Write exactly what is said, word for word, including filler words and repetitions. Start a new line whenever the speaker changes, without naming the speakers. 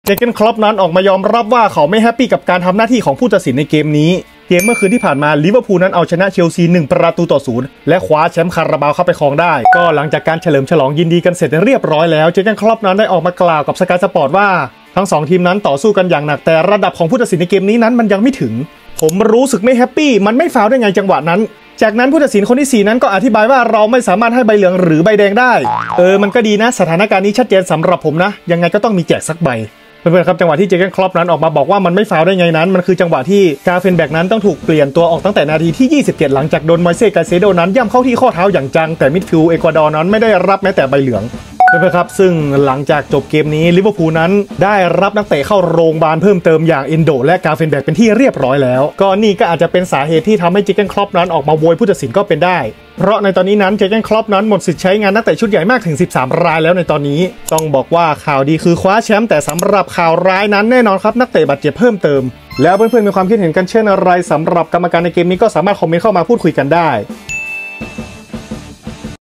เจอร์เก้นคล็อปนั้นออกมายอมรับว่าเขาไม่แฮปปี้กับการทำหน้าที่ของผู้ตัดสินในเกมนี้เกมเมื่อคืนที่ผ่านมาลิเวอร์พูลนั้นเอาชนะเชลซีหนึ่งประตูต่อศูนย์และคว้าแชมป์คาราบาวเข้าไปครองได้ก็หลังจากการเฉลิมฉลองยินดีกันเสร็จเรียบร้อยแล้วเจอร์เก้นคล็อปนั้นได้ออกมากล่าวกับสกายสปอร์ตว่าทั้งสองทีมนั้นต่อสู้กันอย่างหนักแต่ระดับของผู้ตัดสินในเกมนี้นั้นมันยังไม่ถึงผมรู้สึกไม่แฮปปี้มันไม่ฟาวได้ไงจังหวะนั้นจากนั้นผู้ตัดสินคนที่สี่นั้นก็อธิบายว่าเราไม่สามารถให้ใบเหลืองหรือใบแดงได้เออมันก็ดีนะสถานการณ์นี้ชัดเจนสำหรับผมนะยังไงก็ต้องมีแจกสักใบเพื่อนๆครับจังหวะที่เจอร์เก้นคล็อปนั้นออกมาบอกว่ามันไม่ฟาวได้ไงนั้นมันคือจังหวะที่กาเฟนแบกนั้นต้องถูกเปลี่ยนตัวออกตั้งแต่นาทีที่ยี่สิบเจ็ดหลังจากโดนมอยเซ่กาเซโดนั้นย่ำเข้าที่ข้อเท้าอย่างจังแต่มิดฟิลด์เอกวาดอร์นั้นไม่ได้รับแม้แต่ใบเหลืองเพื่อนๆครับซึ่งหลังจากจบเกมนี้ลิเวอร์พูลนั้นได้รับนักเตะเข้าโรงพยาบาลเพิ่มเติมอย่างเอนโดและกาเฟนแบกเป็นที่เรียบร้อยแล้วก็นี่ก็อาจจะเป็นสาเหตุที่ทำให้เจอร์เก้นคล็อปนั้นออกมาโวยผู้ตัดสินก็เป็นได้เพราะในตอนนี้นั้นเจอร์เก้นคล็อปนั้นหมดสิทธิ์ใช้งานนักเตะชุดใหญ่มากถึงสิบสามรายแล้วในตอนนี้ต้องบอกว่าข่าวดีคือคว้าแชมป์แต่สำหรับข่าวร้ายนั้นแน่นอนครับนักเตะบาดเจ็บเพิ่มเติมแล้วเพื่อนๆมีความคิดเห็นกันเช่นอะไรสำหรับกรรมการในเกมนี้ก็สามารถคอมเมนต์เข้ามาพูดคุยกันได้